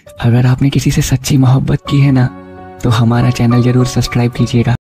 अगर आपने किसी से सच्ची मोहब्बत की है ना, तो हमारा चैनल ज़रूर सब्सक्राइब कीजिएगा।